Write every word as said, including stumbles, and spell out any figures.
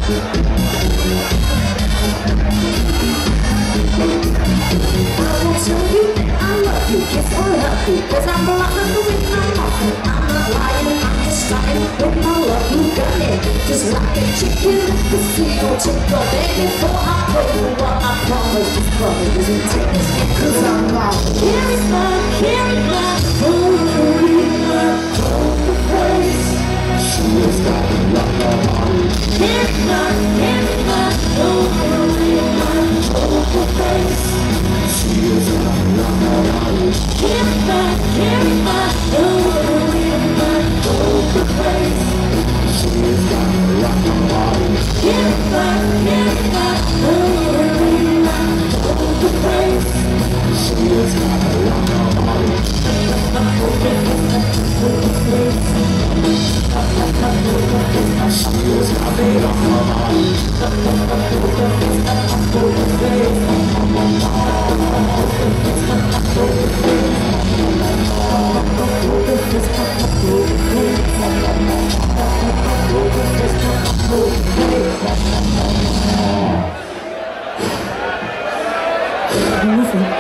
Yes, I love you, cause I'm blind with my mouth. I'm not lying, I'm just trying with my love. You got it, just like a chicken. The feel took your baby before I pay you what I promised. This brother isn't taking it, cause I'm not. Carry back, carry back, hold back, hold the place. She has got a lot of money. Carry back, carry back, hold back, hold the place. She has got a lot of money. Carry back, carry back, hold back, hold the place. She has got a lot of money. Carry back, carry back, hold back, hold the place. She has got a lot of money. Hold the place. She has got a lot of money. Hold the place.